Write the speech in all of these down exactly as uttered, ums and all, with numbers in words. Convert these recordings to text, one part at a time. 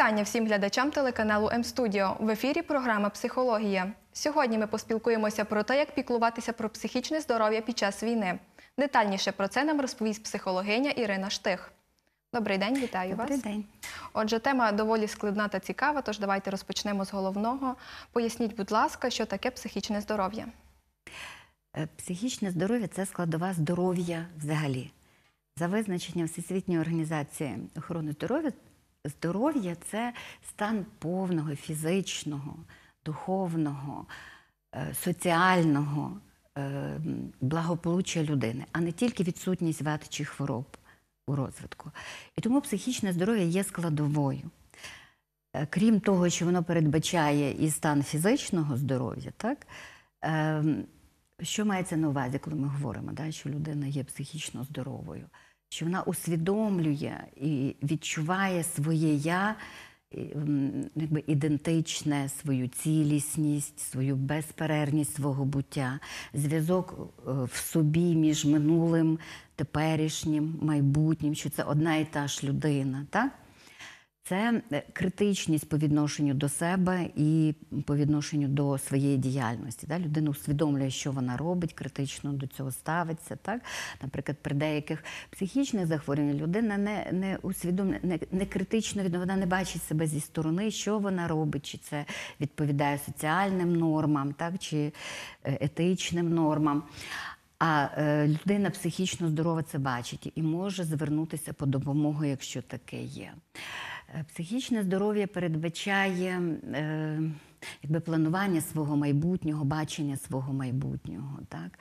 Вітання всім глядачам телеканалу М-студіо. В ефірі програма «Психологія». Сьогодні ми поспілкуємося про те, як піклуватися про психічне здоров'я під час війни. Детальніше про це нам розповість психологиня Ірина Штих. Добрий день, вітаю вас. Добрий день. Отже, тема доволі складна та цікава, тож давайте розпочнемо з головного. Поясніть, будь ласка, що таке психічне здоров'я? Психічне здоров'я – це складова здоров'я взагалі. За визначенням Всесвітньої організації охорони здоров'я, здоров'я – це стан повного фізичного, духовного, соціального благополуччя людини, а не тільки відсутність вад чи хвороб у розвитку. І тому психічне здоров'я є складовою. Крім того, що воно передбачає і стан фізичного здоров'я, так? Що мається на увазі, коли ми говоримо, да, що людина є психічно здоровою? Що вона усвідомлює і відчуває своє «я», якби ідентичне, свою цілісність, свою безперервність свого буття, зв'язок в собі між минулим, теперішнім, майбутнім, що це одна і та ж людина, так? Це критичність по відношенню до себе і по відношенню до своєї діяльності. Так? Людина усвідомлює, що вона робить, критично до цього ставиться. Так? Наприклад, при деяких психічних захворюваннях людина не, не усвідомлює, не, не критично, вона не бачить себе зі сторони, що вона робить, чи це відповідає соціальним нормам, так? Чи етичним нормам. А е, людина психічно здорова це бачить і може звернутися по допомогу, якщо таке є. Психічне здоров'я передбачає е, якби планування свого майбутнього, бачення свого майбутнього. Так?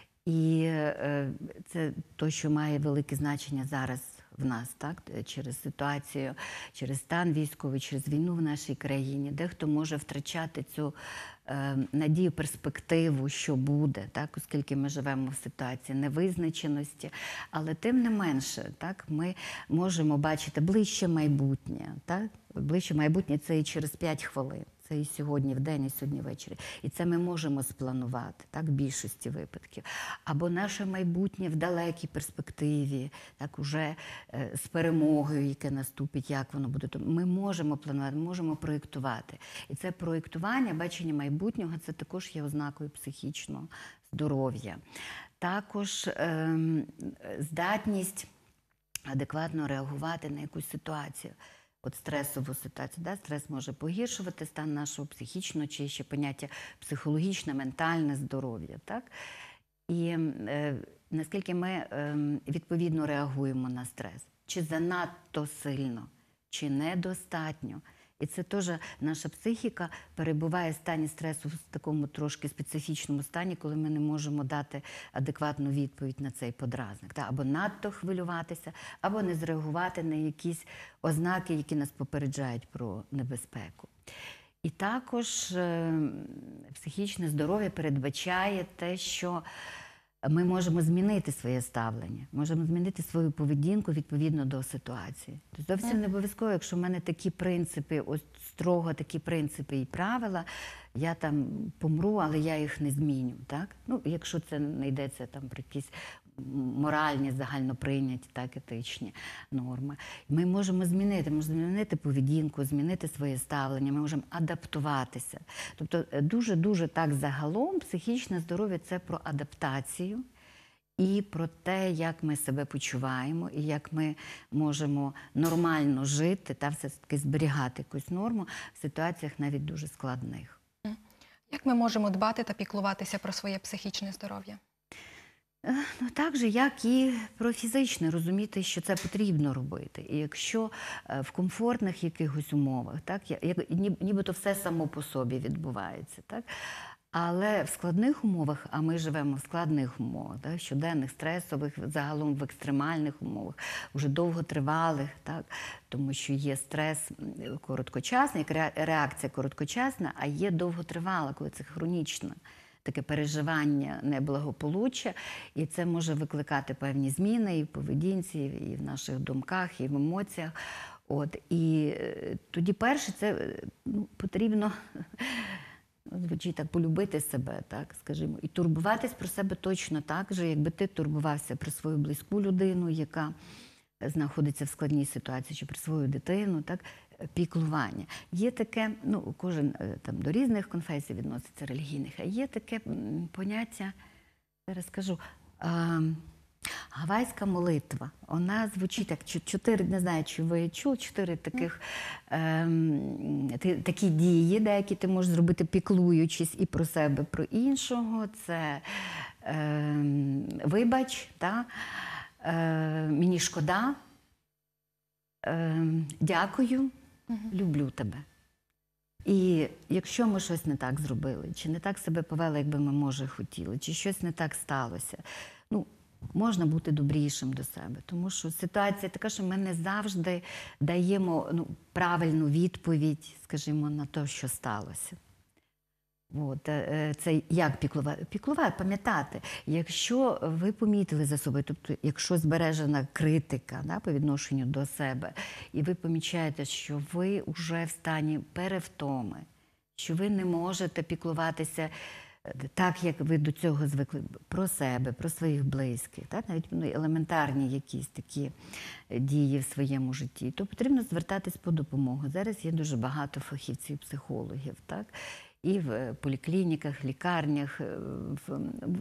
І е, це те, що має велике значення зараз в нас, так? Через ситуацію, через стан військовий, через війну в нашій країні. Дехто може втрачати цю е, надію, перспективу, що буде, так? Оскільки ми живемо в ситуації невизначеності. Але тим не менше, так? Ми можемо бачити ближче майбутнє. Так? Ближче майбутнє – це і через п'ять хвилин. Це і сьогодні вдень, і сьогодні ввечері. І це ми можемо спланувати, так, в більшості випадків. Або наше майбутнє в далекій перспективі, так, уже е, з перемогою, яке наступить, як воно буде. Ми можемо планувати, можемо проєктувати. І це проєктування, бачення майбутнього, це також є ознакою психічного здоров'я. Також е, здатність адекватно реагувати на якусь ситуацію. От стресову ситуацію. Да? Стрес може погіршувати стан нашого психічного, чи ще поняття психологічне, ментальне здоров'я. Так? І е, наскільки ми е, відповідно реагуємо на стрес. Чи занадто сильно, чи недостатньо. І це теж наша психіка перебуває в стані стресу в такому трошки специфічному стані, коли ми не можемо дати адекватну відповідь на цей подразник. Або надто хвилюватися, або не зреагувати на якісь ознаки, які нас попереджають про небезпеку. І також е, психічне здоров'я передбачає те, що ми можемо змінити своє ставлення, можемо змінити свою поведінку відповідно до ситуації. Тобто зовсім не обов'язково, якщо в мене такі принципи, ось строго такі принципи і правила, я там помру, але я їх не зміню. Так? Ну, якщо це не йдеться там про якісь моральні, загальноприйняті, так, етичні норми. Ми можемо змінити, можемо змінити поведінку, змінити своє ставлення, ми можемо адаптуватися. Тобто дуже-дуже так загалом психічне здоров'я – це про адаптацію і про те, як ми себе почуваємо, і як ми можемо нормально жити та все-таки зберігати якусь норму в ситуаціях навіть дуже складних. Як ми можемо дбати та піклуватися про своє психічне здоров'я? Ну, так же, як і про фізичне, розуміти, що це потрібно робити. І якщо в комфортних якихось умовах, так, як, нібито все само по собі відбувається, так, але в складних умовах, а ми живемо в складних умовах, так, щоденних, стресових, загалом в екстремальних умовах, вже довготривалих, так, тому що є стрес короткочасний, реакція короткочасна, а є довготривала, коли це хронічна. Таке переживання неблагополуччя, і це може викликати певні зміни і в поведінці, і в наших думках, і в емоціях. От. І тоді перше, це ну, потрібно, звучить так, полюбити себе, так, скажімо, і турбуватись про себе точно так же, якби ти турбувався про свою близьку людину, яка знаходиться в складній ситуації, чи про свою дитину, так, піклування. Є таке, ну, кожен е, там до різних конфесій відноситься релігійних, а є таке м, поняття, зараз скажу, а, гавайська молитва. Вона звучить як чо- чотири, не знаю, чи ви чули, чотири таких ем, ти- такі дії, деякі ти можеш зробити, піклуючись і про себе, і про іншого. Це ем, вибач, та, е, мені шкода, ем, дякую, люблю тебе. І якщо ми щось не так зробили, чи не так себе повели, як би ми, може, хотіли, чи щось не так сталося, ну, можна бути добрішим до себе. Тому що ситуація така, що ми не завжди даємо, ну, правильну відповідь, скажімо, на те, що сталося. От, е, це як піклувати? Піклувати, пам'ятати. Якщо ви помітили за собою, тобто якщо збережена критика, да, по відношенню до себе, і ви помічаєте, що ви вже в стані перевтоми, що ви не можете піклуватися так, як ви до цього звикли, про себе, про своїх близьких, так? Навіть, ну, елементарні якісь такі дії в своєму житті, то потрібно звертатись по допомогу. Зараз є дуже багато фахівців, психологів, так? І в поліклініках, лікарнях, в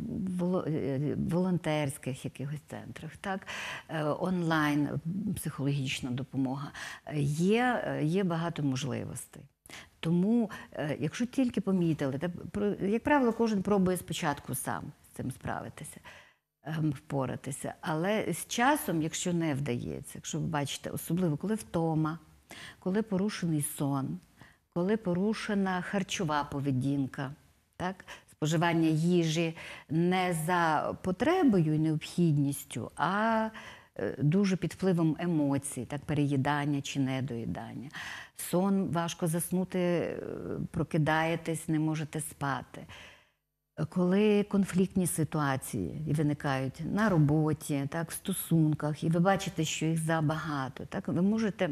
волонтерських якихось центрах, так? Онлайн психологічна допомога. Є, є багато можливостей. Тому, якщо тільки помітили, як правило, кожен пробує спочатку сам з цим справитися, впоратися. Але з часом, якщо не вдається, якщо ви бачите, особливо коли втома, коли порушений сон, коли порушена харчова поведінка, так? Споживання їжі не за потребою і необхідністю, а дуже під впливом емоцій, так, переїдання чи недоїдання. Сон, важко заснути, прокидаєтесь, не можете спати. Коли конфліктні ситуації виникають на роботі, так, в стосунках, і ви бачите, що їх забагато, так, ви можете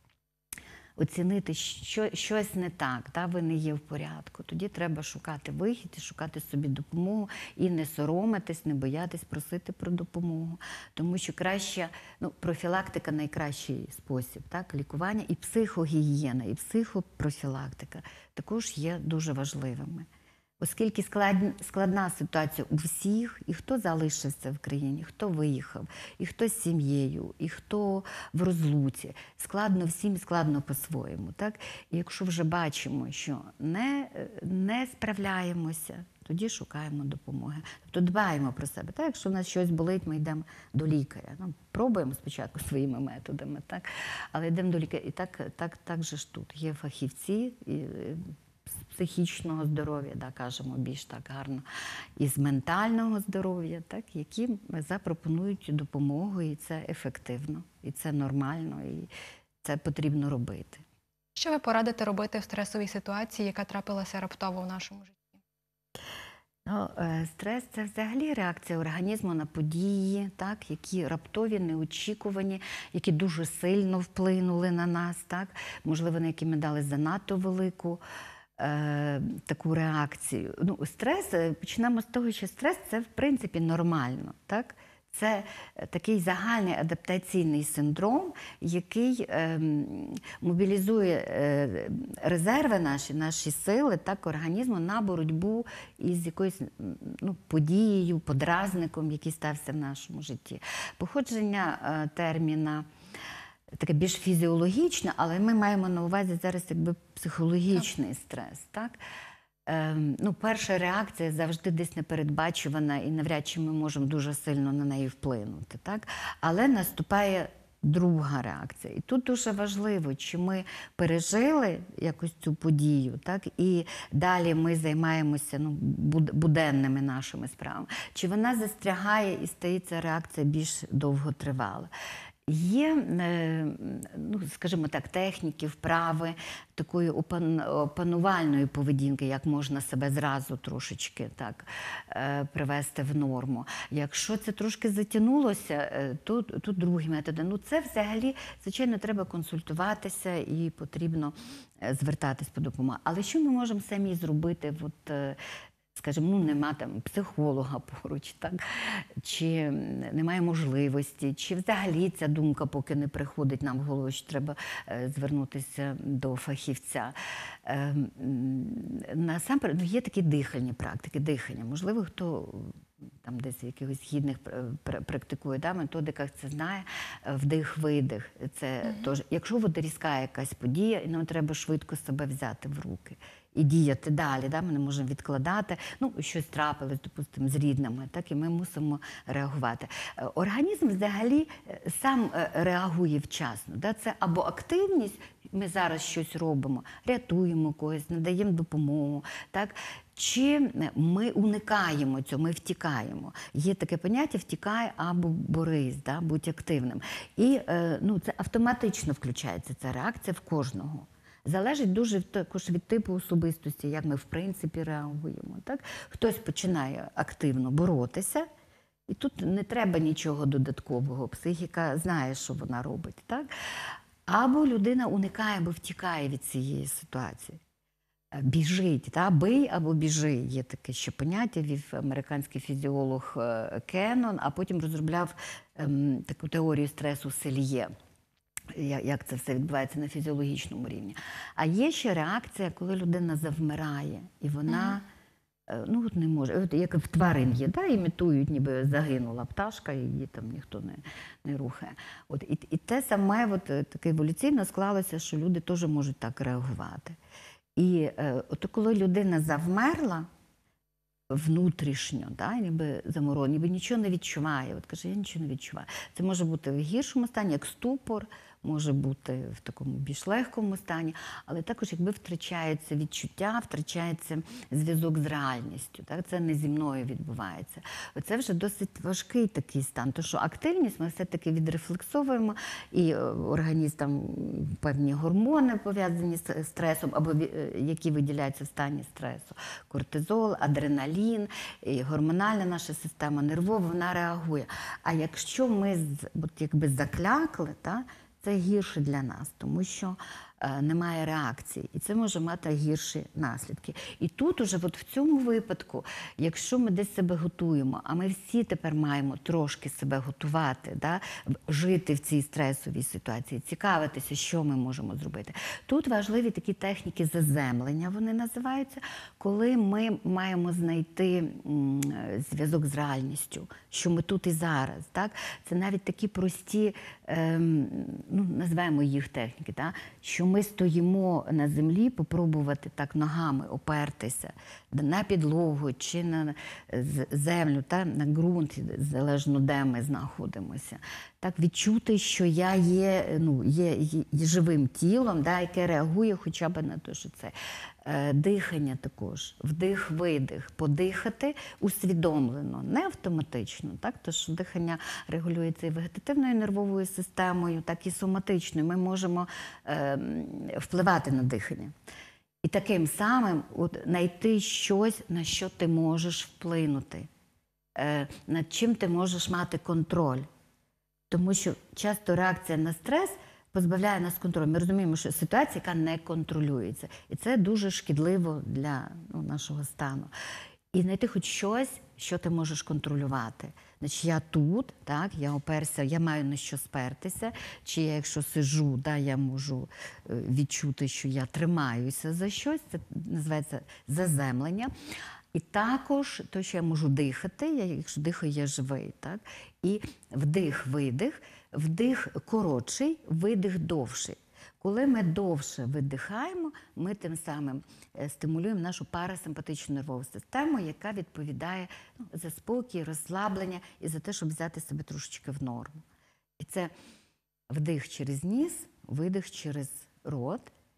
оцінити, що щось не так, та, ви не є в порядку. Тоді треба шукати вихід і шукати собі допомогу і не соромитись, не боятись просити про допомогу. Тому що краще, ну, профілактика – найкращий спосіб, так, лікування, і психогігієна, і психопрофілактика також є дуже важливими. Оскільки складна ситуація у всіх, і хто залишився в країні, хто виїхав, і хто з сім'єю, і хто в розлуці. Складно всім, складно по-своєму. Так? І якщо вже бачимо, що не, не справляємося, тоді шукаємо допомоги. Тобто дбаємо про себе. Так? Якщо в нас щось болить, ми йдемо до лікаря. Ну, пробуємо спочатку своїми методами, так? Але йдемо до лікаря. І так, так, так же ж тут. Є фахівці, і з психічного здоров'я, да, кажемо більш так гарно, і з ментального здоров'я, так, які запропонують допомогу, і це ефективно, і це нормально, і це потрібно робити. Що ви порадите робити в стресовій ситуації, яка трапилася раптово в нашому житті? Ну, стрес – це взагалі реакція організму на події, так, які раптові, неочікувані, які дуже сильно вплинули на нас, так, можливо, на які ми дали занадто велику Е, таку реакцію. Ну, стрес, почнемо з того, що стрес – це, в принципі, нормально, так? Це такий загальний адаптаційний синдром, який е, мобілізує е, резерви наші, наші сили, так, організму на боротьбу із якоюсь, ну, подією, подразником, який стався в нашому житті. Походження е, терміна таке більш фізіологічне, але ми маємо на увазі зараз якби психологічний стрес, так? Ем, ну, перша реакція завжди десь непередбачувана, і навряд чи ми можемо дуже сильно на неї вплинути, так? Але наступає друга реакція. І тут дуже важливо, чи ми пережили якось цю подію, так? І далі ми займаємося, ну, буденними нашими справами. Чи вона застрягає і стається реакція більш довготривала. Є, ну, скажімо так, техніки, вправи такої опанувальної поведінки, як можна себе зразу трошечки так привести в норму. Якщо це трошки затягнулося, то тут другі методи. Ну, це взагалі, звичайно, треба консультуватися і потрібно звертатись по допомогу. Але що ми можемо самі зробити от, скажімо, ну, нема там психолога поруч, так? Чи немає можливості, чи взагалі ця думка поки не приходить нам в голову, що треба е, звернутися до фахівця. Е, м, насамперед, ну, є такі дихальні практики, дихання. Можливо, хто там десь в якихось східних пр- пр- практикує, да, методиках це знає, е, вдих-видих. Це тож, якщо от різка якась подія, і нам треба швидко себе взяти в руки і діяти далі, да, ми не можемо відкладати, ну, щось трапилось, допустимо, з рідними, так, і ми мусимо реагувати. Е, Організм взагалі е, сам е, реагує вчасно, да, це або активність, ми зараз щось робимо, рятуємо когось, надаємо допомогу, так, чи ми уникаємо цього, ми втікаємо. Є таке поняття «втікай або борись», да, будь активним. І е, ну, це автоматично включається, ця реакція в кожного. Залежить дуже також від типу особистості, як ми в принципі реагуємо. Так? Хтось починає активно боротися, і тут не треба нічого додаткового. Психіка знає, що вона робить. Так? Або людина уникає або втікає від цієї ситуації. Біжить, та? Бий або біжи. Є таке ще поняття, вів американський фізіолог е, Кеннон, а потім розробляв ем, таку теорію стресу Сельє. Я- Як це все відбувається на фізіологічному рівні. А є ще реакція, коли людина завмирає, і вона е, ну, от не може, от як в тварин є, да, імітують, ніби загинула пташка, і її там ніхто не, не рухає. От, і, і те саме от, е, таке еволюційно склалося, що люди теж можуть так реагувати. І е, от коли людина завмерла внутрішньо, да, ніби заморозена, ніби нічого не відчуває, от каже, я нічого не відчуваю. Це може бути в гіршому стані, як ступор, може бути в такому більш легкому стані, але також якби втрачається відчуття, втрачається зв'язок з реальністю. Так? Це не зі мною відбувається. Це вже досить важкий такий стан, тому що активність ми все-таки відрефлексовуємо, і е, організм там певні гормони пов'язані з стресом, або ві- е, які виділяються в стані стресу. Кортизол, адреналін, і гормональна наша система, нервова, вона реагує. А якщо ми з- от якби заклякли, та, це гірше для нас, тому що е, немає реакції, і це може мати гірші наслідки. І тут уже от в цьому випадку, якщо ми десь себе готуємо, а ми всі тепер маємо трошки себе готувати, да, в- жити в цій стресовій ситуації, цікавитися, що ми можемо зробити. Тут важливі такі техніки заземлення, вони називаються, коли ми маємо знайти м, зв'язок з реальністю, що ми тут і зараз. Так? Це навіть такі прості, ем, ну, називаємо їх техніки, так? Що ми стоїмо на землі, попробувати так ногами опертися на підлогу чи на з- землю, та, на ґрунт, залежно де ми знаходимося. Так, відчути, що я є, ну, є, є, є живим тілом, да, яке реагує хоча б на те, що це. Е, Дихання також, вдих-видих, подихати усвідомлено, не автоматично, так? Тому що дихання регулюється і вегетативною нервовою системою, так і соматичною. Ми можемо е, впливати на дихання. І таким самим от, знайти щось, на що ти можеш вплинути, е, над чим ти можеш мати контроль. Тому що часто реакція на стрес позбавляє нас контролю. Ми розуміємо, що ситуація, яка не контролюється. І це дуже шкідливо для, ну, нашого стану. І знайти хоч щось, що ти можеш контролювати. Значить, я тут, так, я оперся, я маю на що спертися, чи я, якщо сижу, да, я можу е, відчути, що я тримаюся за щось, це називається заземлення. І також те, що я можу дихати, я, якщо дихаю, я живий. Так? І вдих-видих, вдих коротший, видих довший. Коли ми довше видихаємо, ми тим самим е, стимулюємо нашу парасимпатичну нервову систему, яка відповідає, ну, за спокій, розслаблення і за те, щоб взяти себе трошечки в норму. І це вдих через ніс, видих через рот.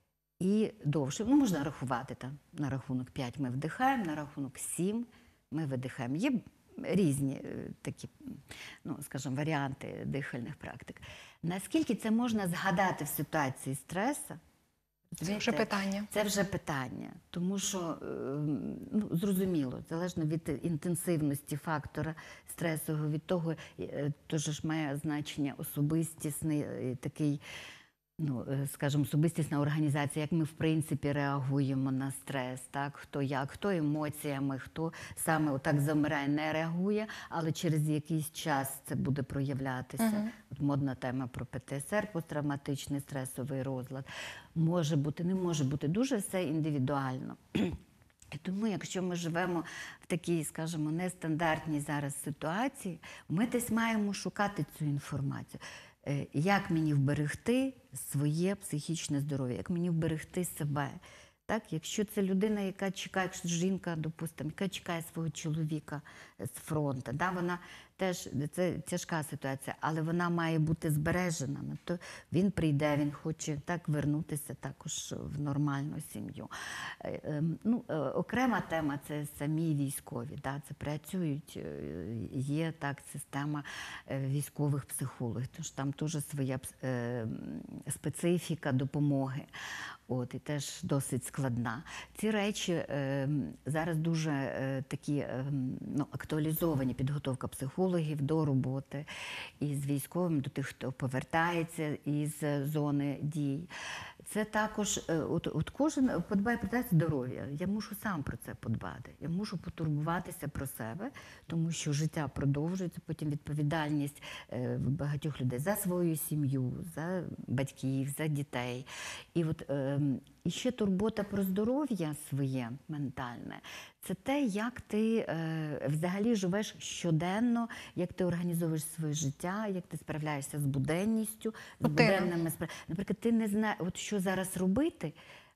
І довше, ну, можна рахувати там, на рахунок п'ять ми вдихаємо, на рахунок сім ми видихаємо. Є різні е, такі, ну, скажімо, варіанти дихальних практик. Наскільки це можна згадати в ситуації стресу? Це вже питання. Це вже питання, тому що, е, ну, зрозуміло, залежно від інтенсивності фактора стресового, від того, е, теж ж має значення особистісний е, такий, ну, е, скажімо, особистісна організація, як ми, в принципі, реагуємо на стрес, так? Хто як, хто емоціями, хто саме отак замирає, не реагує, але через якийсь час це буде проявлятися. Мгм. От модна тема про Пе Те Ес Ер, посттравматичний стресовий розлад. Може бути, не може бути, дуже все індивідуально. І тому, якщо ми живемо в такій, скажімо, нестандартній зараз ситуації, ми десь маємо шукати цю інформацію. Е, Як мені вберегти своє психічне здоров'я, як мені вберегти себе. Так? Якщо це людина, яка чекає, якщо жінка, допустимо, яка чекає свого чоловіка з фронту, да? Вона теж, це тяжка ситуація, але вона має бути збережена. Ну, то він прийде, він хоче так вернутися також в нормальну сім'ю. Е, е, Ну, е, окрема тема – це самі військові. Да? Це працюють, е, є так система е, військових психологів, тому що там теж своя пс- е, специфіка допомоги. От, і теж досить складна. Ці речі е, зараз дуже е, такі е, ну, актуалізовані, підготовка психологів до роботи із військовими, до тих, хто повертається із зони дій. Це також, е, от, от кожен подбає про те здоров'я. Я мушу сам про це подбати. Я мушу потурбуватися про себе, тому що життя продовжується, потім відповідальність е, багатьох людей за свою сім'ю, за батьків, за дітей. І от е, і ще турбота про здоров'я своє ментальне – це те, як ти е, взагалі живеш щоденно, як ти організовуєш своє життя, як ти справляєшся з буденністю, з Рутина. буденними справами. Наприклад, ти не знаєш, от що зараз робити,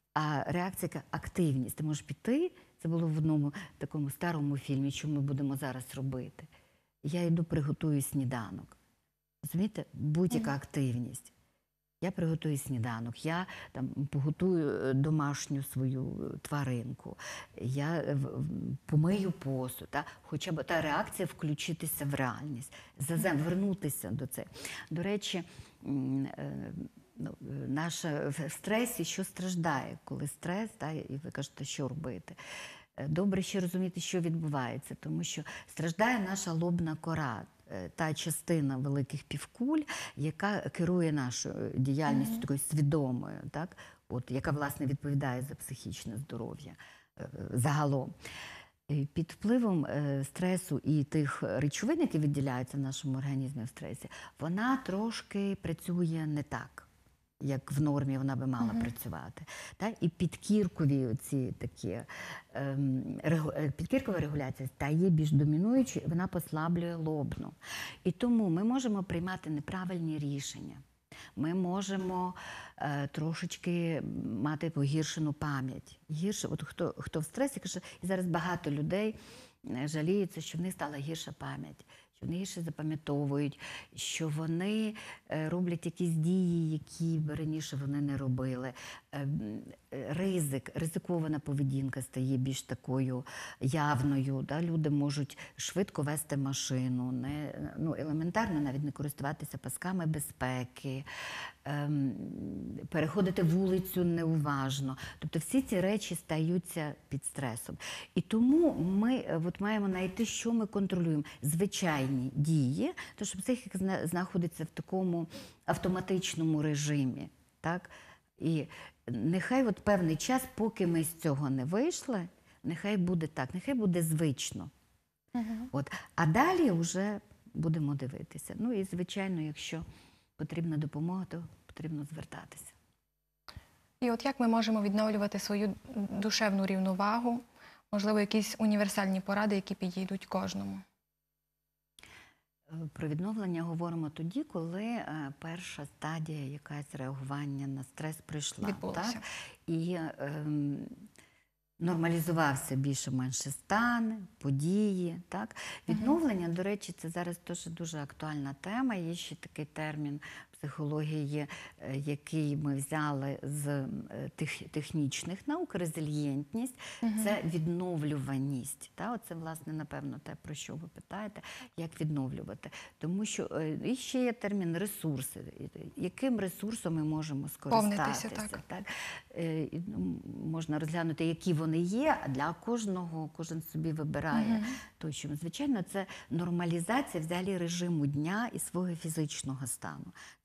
а реакція яка активність. Ти можеш піти, це було в одному такому старому фільмі, що ми будемо зараз робити. Я йду, приготую сніданок. Розумієте? Будь-яка активність. Я приготую сніданок, я там поготую домашню свою тваринку, я е, в- в- помию посуд, та? Хоча б та реакція включитися в реальність, зазем, вернутися до цього. До речі, м, е, ну, е, наша в стресі, що страждає, коли стрес, та, і ви кажете, що робити. Е, Добре ще розуміти, що відбувається, тому що страждає наша лобна кора, е, та частина великих півкуль, яка керує нашою діяльністю такою свідомою, так? От, яка, власне, відповідає за психічне здоров'я е, загалом. І під впливом е, стресу і тих речовин, які відділяються в нашому організмі в стресі, вона трошки працює не так, як в нормі вона би мала працювати. Та? І підкіркові ці такі, ем, регу- е, підкіркова регуляція стає більш домінуючою, вона послаблює лобну. І тому ми можемо приймати неправильні рішення. Ми можемо е, трошечки мати погіршену пам'ять. Гірше, от хто, хто в стресі, каже, і зараз багато людей е, жаліються, що в них стала гірша пам'ять, що вони гірше запам'ятовують, що вони е, роблять якісь дії, які б раніше вони не робили. Е, м, е, Ризик, ризикована поведінка стає більш такою явною. Да? Люди можуть швидко вести машину, не, ну, елементарно навіть не користуватися пасками безпеки, ем, переходити вулицю неуважно. Тобто всі ці речі стаються під стресом. І тому ми е, от маємо знайти, що ми контролюємо. Звичайні дії, тому що психіка зна- знаходиться в такому автоматичному режимі. Так? І нехай от певний час, поки ми з цього не вийшли, нехай буде так, нехай буде звично. От. А далі вже будемо дивитися. Ну і, звичайно, якщо потрібна допомога, то потрібно звертатися. І от як ми можемо відновлювати свою душевну рівновагу? Можливо, якісь універсальні поради, які підійдуть кожному? Е, Про відновлення говоримо тоді, коли е, перша стадія якась реагування на стрес прийшла. Відбулася. Так? І ем, нормалізувався більше-менше стан, події. Так? Відновлення, до речі, це зараз теж дуже актуальна тема. Є ще такий термін психології, е, який ми взяли з е, тех, технічних наук, резильєнтність, це відновлюваність. Та? Оце, власне, напевно, те, про що ви питаєте, як відновлювати. Тому що е, і ще є термін ресурси. Яким ресурсом ми можемо скористатися? Повнитися, так. Так? Е, і, ну, можна розглянути, які вони є, а для кожного кожен собі вибирає той, що. Звичайно, це нормалізація взагалі режиму дня і свого фізичного стану. Це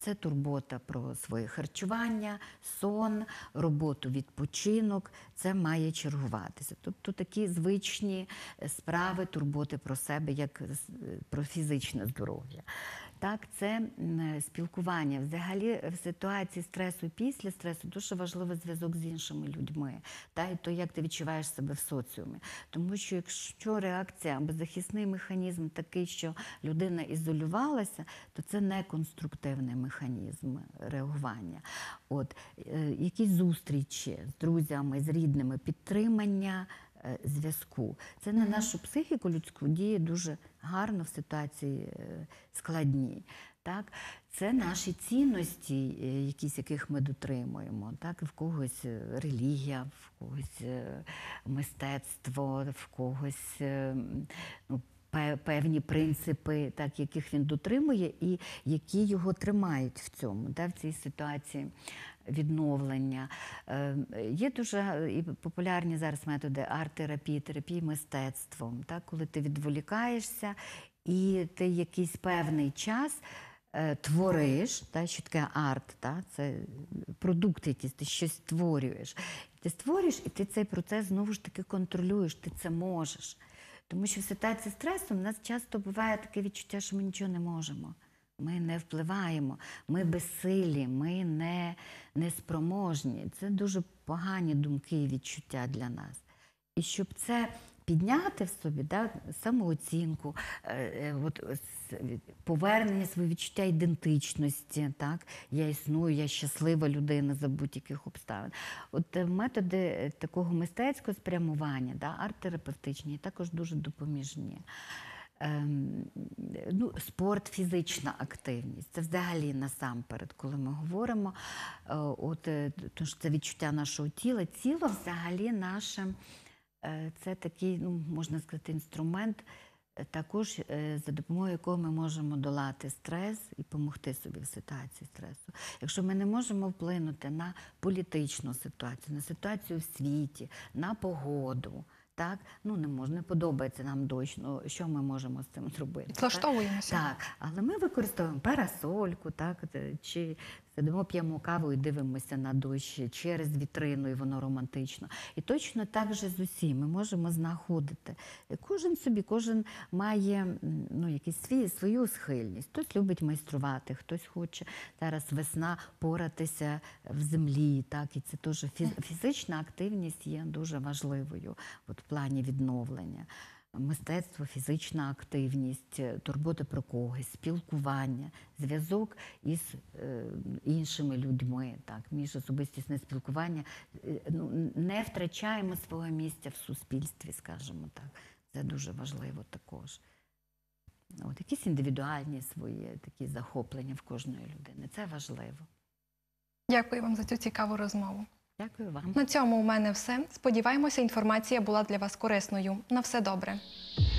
Це турбота про своє харчування, сон, роботу, відпочинок. Це має чергуватися. Тобто такі звичні справи, турботи про себе, як про фізичне здоров'я. Так, це спілкування. Взагалі, в ситуації стресу і після стресу дуже важливий зв'язок з іншими людьми. Та, і то, як ти відчуваєш себе в соціумі. Тому що якщо реакція або захисний механізм такий, що людина ізолювалася, то це не конструктивний механізм реагування. От, е, якісь зустрічі з друзями, з рідними, підтримання е, зв'язку. Це на нашу психіку людську діє дуже гарно в ситуації е, складній. Так? Це наші цінності, е, якісь, яких ми дотримуємо. Так? В когось е, релігія, в когось е, мистецтво, в когось е, ну, пе- певні принципи, так, яких він дотримує і які його тримають в цьому, да, в цій ситуації відновлення. Е, Є дуже і популярні зараз методи арт-терапії, терапії мистецтвом, так, коли ти відволікаєшся і ти якийсь певний час е, твориш, та, що таке арт, та, це продукт якийсь, ти щось створюєш. Ти створюєш, і ти цей процес знову ж таки контролюєш, ти це можеш. Тому що в ситуації стресу в нас часто буває таке відчуття, що ми нічого не можемо. Ми не впливаємо, ми безсилі, ми не, не спроможні. Це дуже погані думки і відчуття для нас. І щоб це підняти в собі, да, самооцінку, е, е, от, с- повернення своє відчуття ідентичності, так? Я існую, я щаслива людина за будь-яких обставин. От е, методи е, такого мистецького спрямування, да, арт-терапевтичні, також дуже допоміжні. Ем, ну, спорт, фізична активність. Це взагалі насамперед, коли ми говоримо, е, от, е, тому що це відчуття нашого тіла. Тіло взагалі наше, е, це такий, ну, можна сказати, інструмент, е, також е, за допомогою якого ми можемо долати стрес і допомогти собі в ситуації стресу. Якщо ми не можемо вплинути на політичну ситуацію, на ситуацію в світі, на погоду, так, ну не можна, не подобається нам дощ, ну що ми можемо з цим зробити? так? Влаштовуємося. Так, але ми використовуємо парасольку, так, те- чи сидимо, п'ємо каву і дивимося на дощ через вітрину, і воно романтично. І точно так же з усім ми можемо знаходити. Кожен собі, кожен має м, ну, якісь свій, свою схильність. Хтось любить майструвати, хтось хоче зараз весна поратися в землі, так, і це теж фіз- фізична активність є дуже важливою от, в плані відновлення. Мистецтво, фізична активність, турбота про когось, спілкування, зв'язок із е, іншими людьми, так, міжособистісне спілкування. Е, ну, не втрачаємо свого місця в суспільстві, скажімо так. Це дуже важливо також. От, якісь індивідуальні свої такі захоплення в кожної людини. Це важливо. Дякую вам за цю цікаву розмову. Дякую вам. На цьому у мене все. Сподіваємося, інформація була для вас корисною. На все добре.